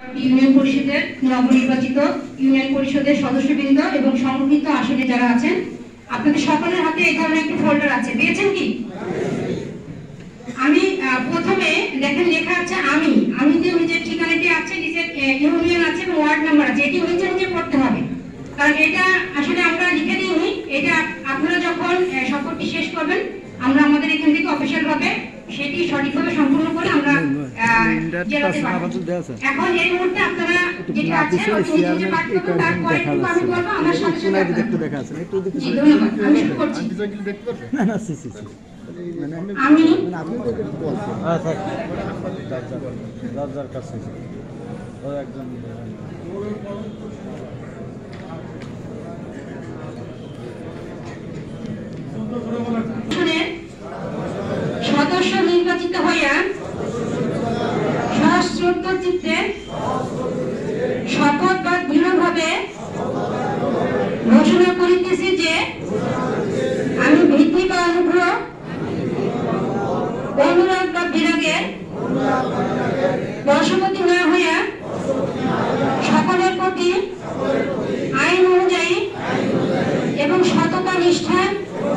Union পরিষদের নবনির্বাচিত union পরিষদের সদস্যবৃন্দ এবং সংরক্ষিত আসনে যারা আছেন, আপনাদের সকলের হাতে এই ধরনের একটি ফোল্ডার আছে, পেয়েছেন কি? আমি প্রথমে দেখেন লেখা আছে আমি যে নিজের ঠিকানাটি আছে, নিজের ইউনিয়ন আছে এবং ওয়ার্ড নাম্বার আছে, এটি নিচে নিচে পড়তে হবে। কারণ এটা আসলে আমরা লিখে দিইনি, এটা আপনারা যখন শপথটি শেষ করবেন আমরা আমাদের এখান থেকে অফিসিয়াল ভাবে সেটি সঠিকভাবে সম্পূর্ণ করে আমরা এখন এই মুহূর্তে আপনারা যেটি আছে ওই পাঠ করবেন। তারপরে আমি বলবো আমার সাথে সাথে একটু দেখা আছে একটু দেখতে আমি শুরু করছি। না না সি আমি আপনি তো একটু বলছেন আচ্ছা রাজার কাছে ও একজন সদস্য নির্বাচিত হইয়া সহস্রোত্ত চিত্তে শপথ বা দৃঢ়ভাবে ঘোষণা করিতেছি যে আমি ভীতি বা অনুগ্রহ অনুরাগ বা বিরাগের বশবর্তী না হইয়া সকলের প্রতি আইন অনুযায়ী এবং সততা নিষ্ঠা